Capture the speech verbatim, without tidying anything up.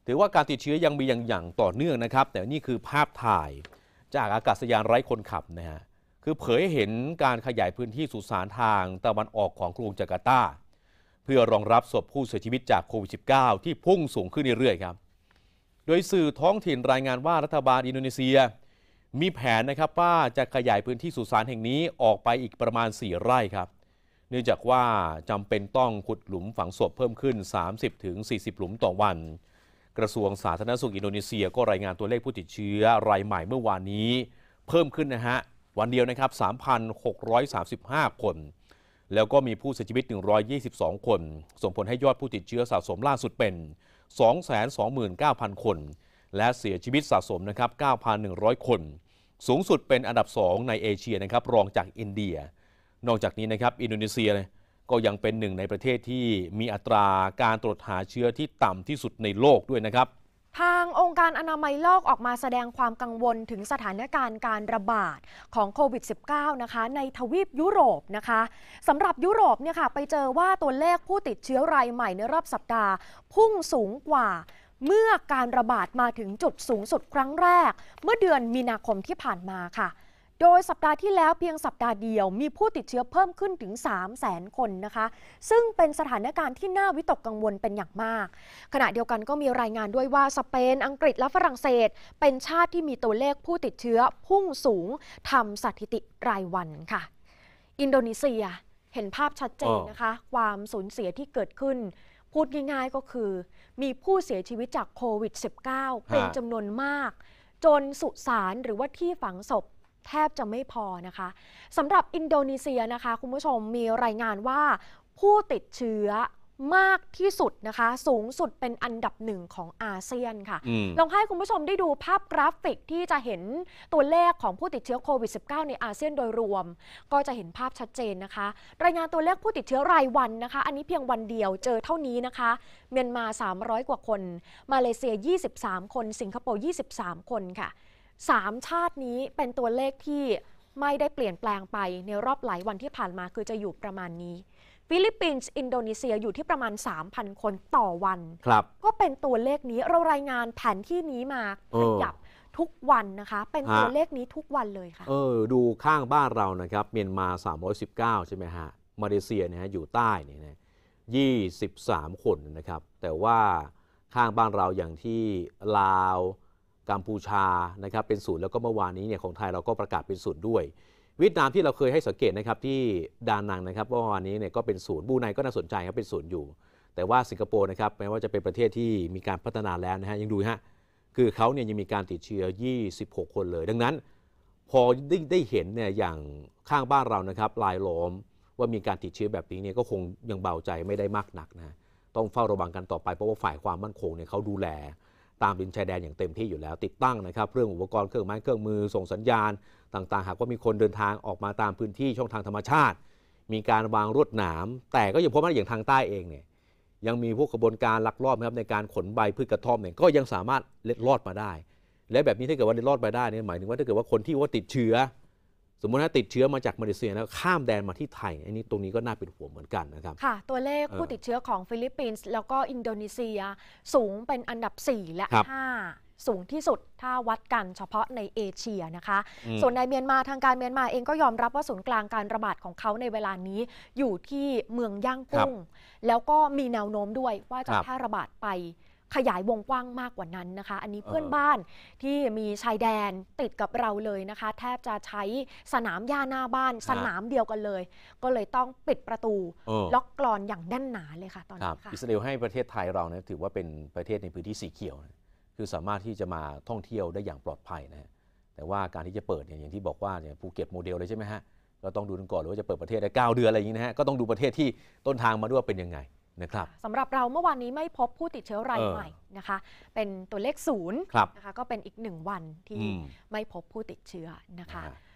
ถือว่าการติดเชื้อยังมีอย่างอย่างต่อเนื่องนะครับแต่นี่คือภาพถ่ายจากอากาศยานไร้คนขับนะฮะคือเผยให้เห็นการขยายพื้นที่สุสานทางตะวันออกของกรุงจาการ์ตาเพื่อรองรับศพผู้เสียชีวิตจากโควิด สิบเก้า ที่พุ่งสูงขึ้นเรื่อยๆครับโดยสื่อท้องถิ่นรายงานว่ารัฐบาลอินโดนีเซียมีแผนนะครับว่าจะขยายพื้นที่สุสานแห่งนี้ออกไปอีกประมาณสี่ไร่ครับเนื่องจากว่าจำเป็นต้องขุดหลุมฝังศพเพิ่มขึ้น สามสิบถึงสี่สิบ หลุมต่อวันกระทรวงสาธารณสุขอินโดนีเซียก็รายงานตัวเลขผู้ติดเชื้อรายใหม่เมื่อวานนี้เพิ่มขึ้นนะฮะวันเดียวนะครับ สามพันหกร้อยสามสิบห้า คนแล้วก็มีผู้เสียชีวิตหนึ่งร้อยยี่สิบสองคนส่งผลให้ยอดผู้ติดเชื้อสะสมล่าสุดเป็น สองแสนสองหมื่นเก้าพัน คนและเสียชีวิตสะสมนะครับ เก้าพันหนึ่งร้อย คนสูงสุดเป็นอันดับสองในเอเชียนะครับรองจากอินเดียนอกจากนี้นะครับอินโดนีเซียก็ยังเป็นหนึ่งในประเทศที่มีอัตราการตรวจหาเชื้อที่ต่ำที่สุดในโลกด้วยนะครับทางองค์การอนามัยโลกออกมาแสดงความกังวลถึงสถานการณ์การระบาดของโควิด สิบเก้า นะคะในทวีปยุโรปนะคะสำหรับยุโรปเนี่ยค่ะไปเจอว่าตัวเลขผู้ติดเชื้อรายใหม่ในรอบสัปดาห์พุ่งสูงกว่าเมื่อการระบาดมาถึงจุดสูงสุดครั้งแรกเมื่อเดือนมีนาคมที่ผ่านมาค่ะโดยสัปดาห์ที่แล้วเพียงสัปดาห์เดียวมีผู้ติดเชื้อเพิ่มขึ้นถึง สามแสน คนนะคะซึ่งเป็นสถานการณ์ที่น่าวิตกกังวลเป็นอย่างมากขณะเดียวกันก็มีรายงานด้วยว่าสเปนอังกฤษและฝรั่งเศสเป็นชาติที่มีตัวเลขผู้ติดเชื้อพุ่งสูงทำสถิติรายวันค่ะอินโดนีเซียเห็นภาพชัดเจนนะคะความสูญเสียที่เกิดขึ้นพูดง่ายๆก็คือมีผู้เสียชีวิตจากโควิด สิบเก้า เป็นจำนวนมากจนสุสานหรือว่าที่ฝังศพแทบจะไม่พอนะคะสำหรับอินโดนีเซียนะคะคุณผู้ชมมีรายงานว่าผู้ติดเชื้อมากที่สุดนะคะสูงสุดเป็นอันดับหนึ่งของอาเซียนค่ะลองให้คุณผู้ชมได้ดูภาพกราฟิกที่จะเห็นตัวเลขของผู้ติดเชื้อโควิด สิบเก้า ในอาเซียนโดยรวมก็จะเห็นภาพชัดเจนนะคะรายงานตัวเลขผู้ติดเชื้อรายวันนะคะอันนี้เพียงวันเดียวเจอเท่านี้นะคะเมียนมาสามร้อยกว่าคนมาเลเซียยี่สิบสามคนสิงคโปร์ยี่สิบสามคนค่ะสามชาตินี้เป็นตัวเลขที่ไม่ได้เปลี่ยนแปลงไปในรอบหลายวันที่ผ่านมาคือจะอยู่ประมาณนี้ฟิลิปปินส์อินโดนีเซียอยู่ที่ประมาณ สามพัน คนต่อวันครับก็เป็นตัวเลขนี้เรารายงานแผนที่นี้มาขยับทุกวันนะคะเป็นตัวเลขนี้ทุกวันเลยค่ะเออดูข้างบ้านเรานะครับเมียนมาสามร้อยสิบเก้าใช่ไหมฮะมาเลเซียเนี่ยฮะอยู่ใต้เนี่ยนะยี่สิบสามคนนะครับแต่ว่าข้างบ้านเราอย่างที่ลาวกัมพูชานะครับเป็นศูนย์แล้วก็เมื่อวานนี้เนี่ยของไทยเราก็ประกาศเป็นศูนย์ด้วยเวียดนามที่เราเคยให้สังเกตนะครับที่ดานังนะครับเมื่อวานนี้เนี่ยก็เป็นศูนย์บรูไนก็น่าสนใจครับเป็นศูนย์อยู่แต่ว่าสิงคโปร์นะครับแม้ว่าจะเป็นประเทศที่มีการพัฒนาแล้วนะฮะยังดูฮะคือเขาเนี่ยยังมีการติดเชื้อยี่สิบหกคนเลยดังนั้นพอได้ได้เห็นเนี่ยอย่างข้างบ้านเรานะครับลายล้อมว่ามีการติดเชื้อแบบนี้เนี่ยก็คงยังเบาใจไม่ได้มากนักนะต้องเฝ้าระวังกันต่อไปเพราะว่าฝ่ายความมั่นคงเนี่ยเขาดูแลตามดินชายแดนอย่างเต็มที่อยู่แล้วติดตั้งนะครับเรื่องอุปกรณ์เครื่องไม้เครื่องมือส่งสัญญาณต่างๆหากว่ามีคนเดินทางออกมาตามพื้นที่ช่องทางธรรมชาติมีการวางรวดหนามแต่ก็ยังพบว่าอย่างทางใต้เองเนี่ยยังมีพวกกระบวนการลักลอบนะครับในการขนใบพืชกระท่อมเนี่ยก็ยังสามารถเล็ดลอดมาได้และแบบนี้ถ้าเกิดว่าเล็ดลอดไปได้เนี่ยหมายถึงว่าถ้าเกิดว่าคนที่ว่าติดเชื้อสมมติถ้าติดเชื้อมาจากมาเลเซียแล้วข้ามแดนมาที่ไทยอันนี้ตรงนี้ก็น่าเป็นห่วงเหมือนกันนะครับค่ะตัวเลขผู้ติดเชื้อของฟิลิปปินส์แล้วก็อินโดนีเซียสูงเป็นอันดับสี่และห้าสูงที่สุดถ้าวัดกันเฉพาะในเอเชียนะคะส่วนในเมียนมาทางการเมียนมาเองก็ยอมรับว่าศูนย์กลางการระบาดของเขาในเวลานี้อยู่ที่เมืองย่างกุ้งแล้วก็มีแนวโน้มด้วยว่าจะแพร่ระบาดไปขยายวงกว้างมากกว่านั้นนะคะอันนี้เพื่อนบ้านที่มีชายแดนติดกับเราเลยนะคะแทบจะใช้สนามหญ้าหน้าบ้านสนามเดียวกันเลยก็เลยต้องปิดประตูล็อกกลอนอย่างแน่นหนาเลยค่ะตอนนี้ค่ะอิสราเอลให้ประเทศไทยเราเนี่ยถือว่าเป็นประเทศในพื้นที่สีเขียวคือสามารถที่จะมาท่องเที่ยวได้อย่างปลอดภัยนะแต่ว่าการที่จะเปิดเนี่ยอย่างที่บอกว่าเนี่ยภูเก็ตโมเดลเลยใช่ไหมฮะเราต้องดูกันก่อนหรือว่าจะเปิดประเทศได้เก้าเดือนอะไรอย่างนี้นะฮะก็ต้องดูประเทศที่ต้นทางมาด้วยเป็นยังไงนะครับสำหรับเราเมื่อวานนี้ไม่พบผู้ติดเชื้อรายใหม่นะคะเป็นตัวเลขศูนย์นะคะก็เป็นอีกหนึ่งวันที่ไม่พบผู้ติดเชื้อนะคะ